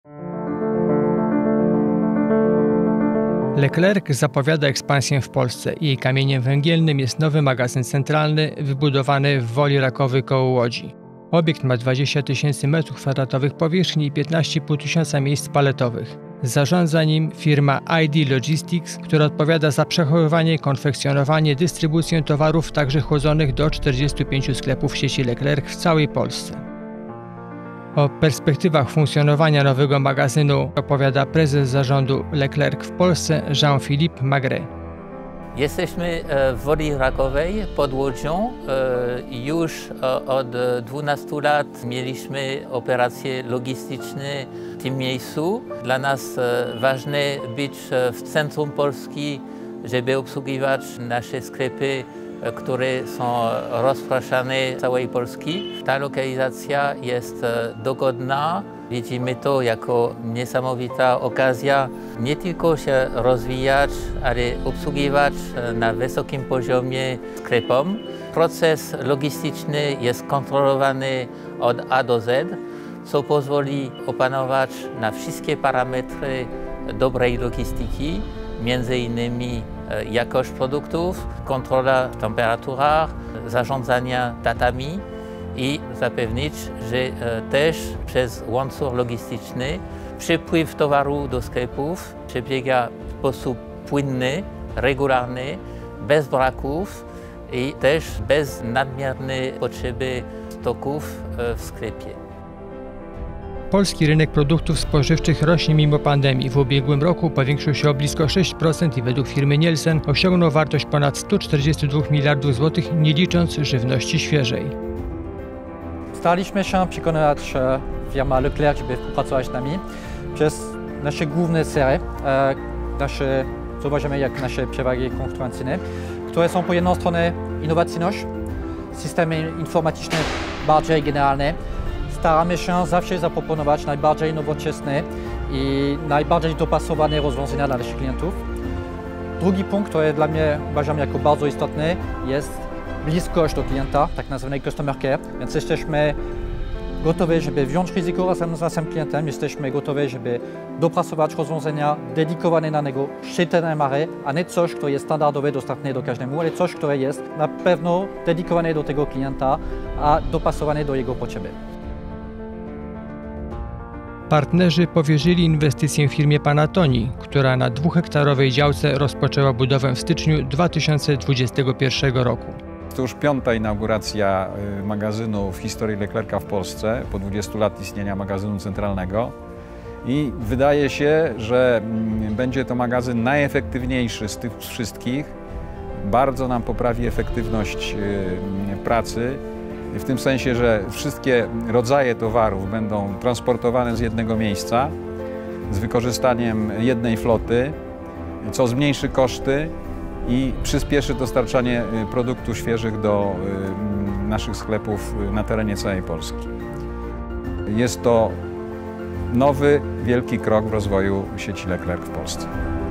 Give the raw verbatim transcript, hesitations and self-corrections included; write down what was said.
Leclerc zapowiada ekspansję w Polsce. Jej kamieniem węgielnym jest nowy magazyn centralny wybudowany w Woli Rakowy koło Łodzi. Obiekt ma dwadzieścia tysięcy metrów kwadratowych powierzchni i piętnaście i pół tysiąca miejsc paletowych. Zarządza nim firma I D Logistics, która odpowiada za przechowywanie, konfekcjonowanie, dystrybucję towarów także chłodzonych do czterdziestu pięciu sklepów sieci Leclerc w całej Polsce. O perspektywach funkcjonowania nowego magazynu opowiada prezes zarządu Leclerc w Polsce Jean-Philippe Magret. Jesteśmy w Woli Rakowej pod Łodzią. Już od dwunastu lat mieliśmy operacje logistyczne w tym miejscu. Dla nas ważne być w centrum Polski, żeby obsługiwać nasze sklepy, które są rozpraszane z całej Polski. Ta lokalizacja jest dogodna. Widzimy to jako niesamowita okazja nie tylko się rozwijać, ale obsługiwać na wysokim poziomie sklepom. Proces logistyczny jest kontrolowany od A do Z, co pozwoli opanować na wszystkie parametry dobrej logistyki, między innymi jakość produktów, kontrola w temperaturach, zarządzania datami i zapewnić, że też przez łańcuch logistyczny przepływ towaru do sklepów przebiega w sposób płynny, regularny, bez braków i też bez nadmiernej potrzeby stoków w sklepie. Polski rynek produktów spożywczych rośnie mimo pandemii. W ubiegłym roku powiększył się o blisko sześć procent i według firmy Nielsen osiągnął wartość ponad stu czterdziestu dwóch miliardów złotych, nie licząc żywności świeżej. Staraliśmy się przekonywać firmę Leclerc, żeby współpracować z nami przez nasze główne serie, nasze, zauważymy jak nasze przewagi konkurencyjne, które są po jedną stronę innowacyjność, systemy informatyczne bardziej generalne. Staramy się zawsze zaproponować najbardziej nowoczesne i najbardziej dopasowane rozwiązania dla naszych klientów. Drugi punkt, który dla mnie uważam jako bardzo istotny, jest bliskość do klienta, tak nazwany customer care, więc jesteśmy gotowi, żeby wziąć ryzyko razem z naszym klientem, jesteśmy gotowi, żeby dopracować rozwiązania dedykowane na niego szczytne mary, a nie coś, które jest standardowe, dostępne do każdemu, ale coś, które jest na pewno dedykowane do tego klienta, a dopasowane do jego potrzeby. Partnerzy powierzyli inwestycję firmie Panatoni, która na dwuhektarowej działce rozpoczęła budowę w styczniu dwa tysiące dwudziestego pierwszego roku. To już piąta inauguracja magazynu w historii Leclerca w Polsce, po dwudziestu lat istnienia magazynu centralnego. I wydaje się, że będzie to magazyn najefektywniejszy z tych wszystkich. Bardzo nam poprawi efektywność pracy, w tym sensie, że wszystkie rodzaje towarów będą transportowane z jednego miejsca z wykorzystaniem jednej floty, co zmniejszy koszty i przyspieszy dostarczanie produktów świeżych do naszych sklepów na terenie całej Polski. Jest to nowy, wielki krok w rozwoju sieci Leclerc w Polsce.